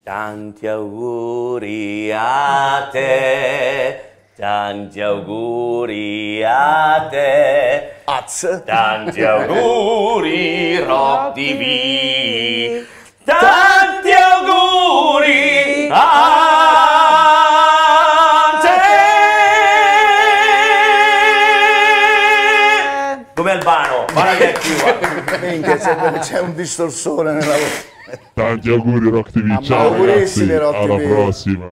Tanti auguri a te, tanti auguri a te, tanti auguri Rock TV, tanti auguri a te. Come Albano, guarda che è più. Minchia, c'è un distorsore nella voce. Tanti auguri Rock TV, ciao Augurissimi, ragazzi, Rock alla TV. prossima.